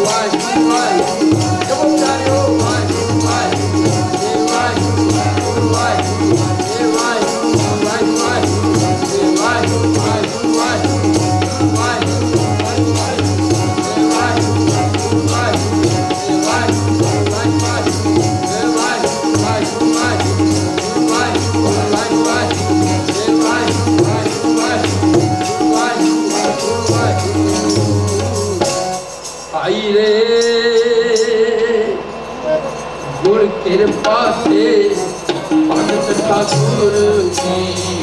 कृपा से भगत ठाकुर की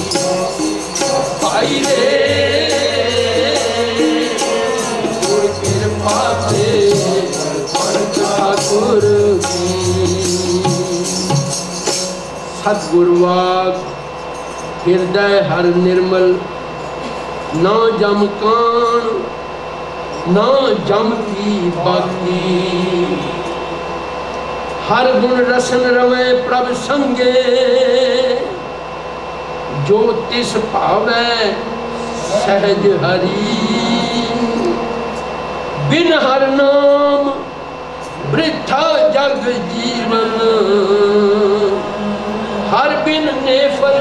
पाई रे, गुर कृपा से भगत ठाकुर की। सतगुरुवाक हृदय हर निर्मल, ना जम कान ना जम की बाकी। हर गुण रसन रवे प्रभ संगे, जो तिस भावै सहज हरि। बिन हर नाम वृथा जग जीवन, हर बिन नेफल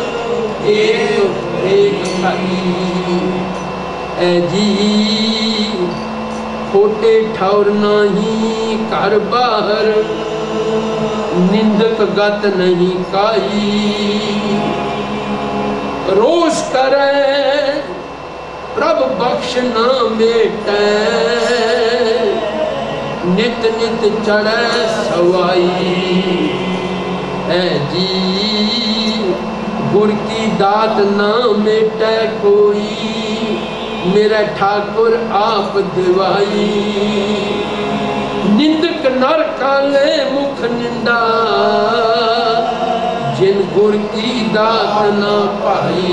एक एक हरि। ऐ जी खोटे ठौर नहीं घर बाहर, निंदक गत नहीं काई। रोष करे प्रभ बख्श ना बेटे, नित नित चढ़े सवाई। ऐ जी गुर की दात ना मेटे कोई, मेरा ठाकुर आप दिवाई। निंदक नर काले मुख निंदा, जिन गुर की दात ना पाई।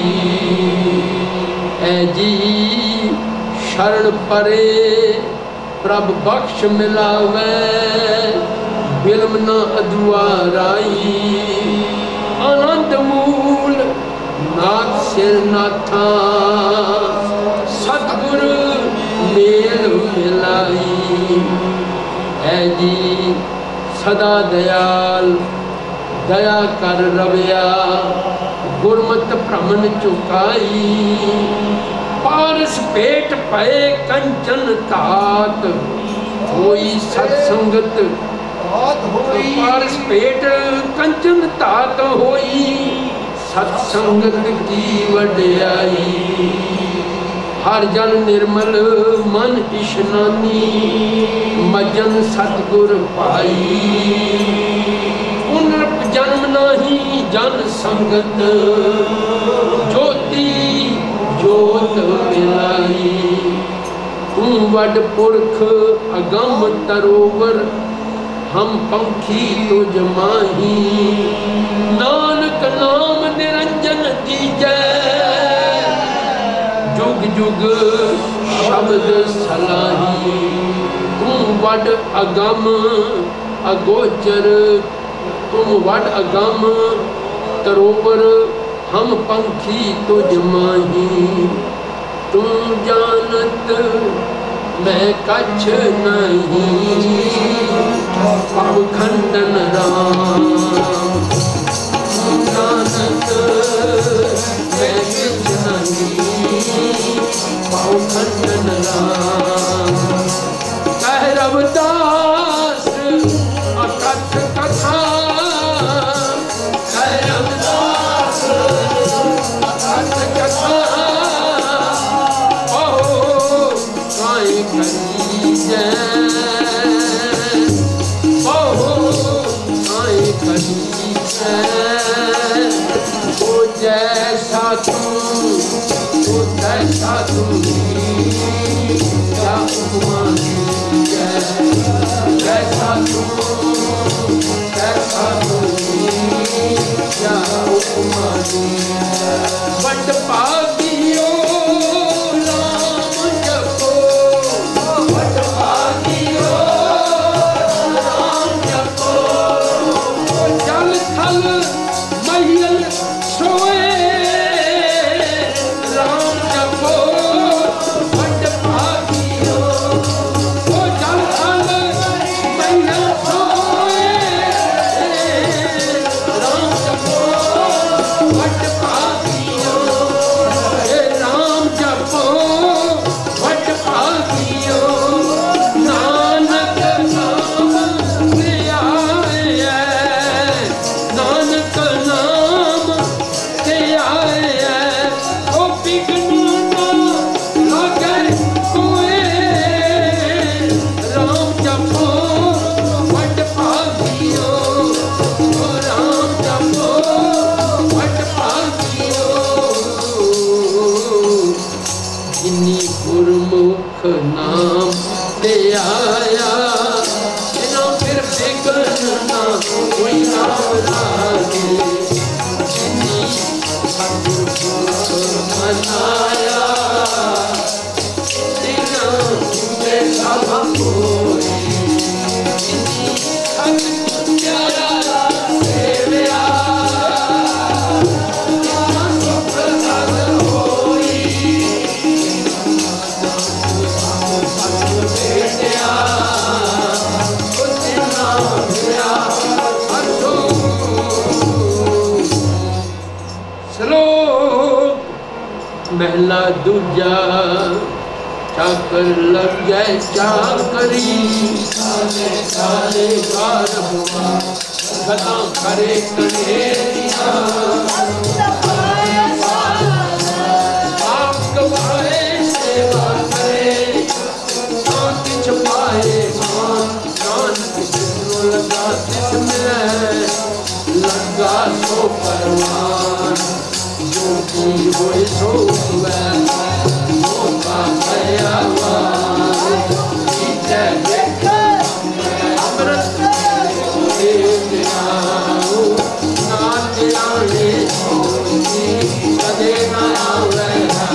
ऐ जी शरण परे प्रभ बख्श मिलावे, बिलम न अदुआराई। आनंद मूल नाथ सिर नाथा, सतगुरु मेल मिलाई। ऐ जी सदा दयाल दया कर रविया, गुरमत भ्रमण चुकाई। पारस पेट पए कंचन तात, होई सत्संगत पारस पेट कंचन तात होई, सत्संगत की वड्याई। हर जन निर्मल मन इशनानी, मजन सतगुर पाई। पुनर्प जन्म नहीं जन संगत, ज्योति जोत मिलाई। तू वड पुरख अगम तरोवर, हम पंखी तुझ माही। नानक नाम निरंजन दीजै, जुग जुग शब्द सलाही। तू वड अगम अगोचर, तुम वड अगम तरोवर, हम पंखी तुझ माही। तुम जानत मैं कछ नहीं, अब खंडन राम। तुम जानत मैं कछ नहीं, पाओ खंडन राम। कह रविदास अकथ कथा, कह रविदास अकथ कथा। ओ काई करी जय, ओ काई करी जय। ओ जैसा तू ओ तैसा तू, क्या उपमा जय। जैसा तू तैसा तू, क्या उपमा। बट पागियो राम जपो, बट पागियो राम जपो। जल थल महियल सोए, राम जपो। बट पागियो जल नाम ले आया, इन्हों फिर फिक्र ना कोई नाम लागे, मनाया तेरा तुझे सब कोई, प्यारा सेविया महला दूजा चाकर लग जाए चाकरी, साले साले बार हुआ गदा करे कनेरिया, आप गवाए सेवा करे शांति छुपाए मान, जान किसको लगा किसमें लगा सो परवान, जो की वो सो मौका भयावान, अमृत नाच आने छोड़ी कदे न आवेगा,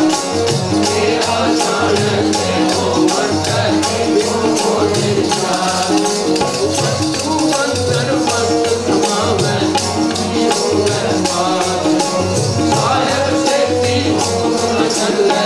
तेरा जानते हो मरते बिनो निर्चार, तू अंतर मस्त समावे जीवन पार, साहेब से भी चले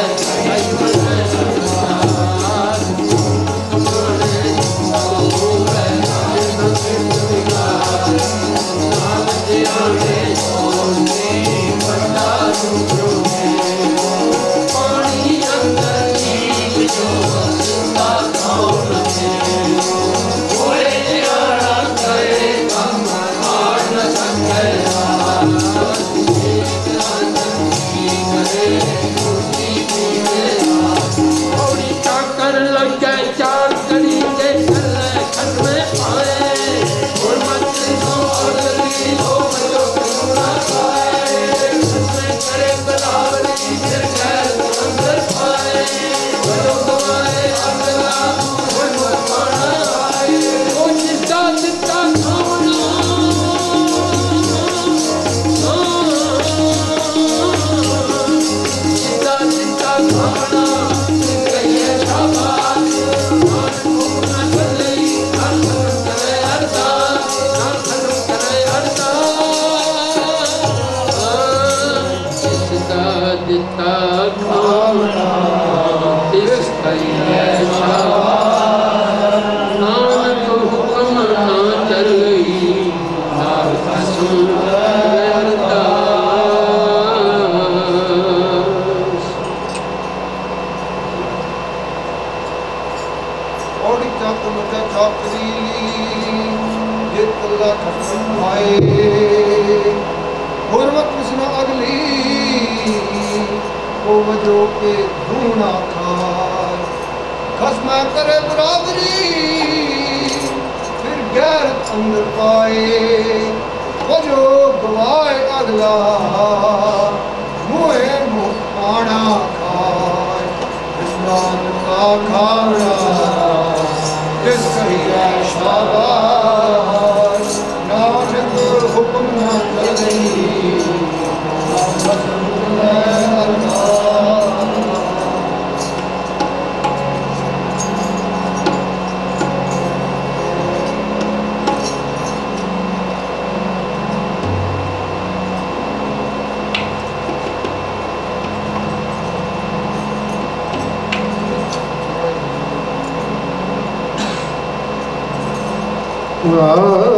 Wow.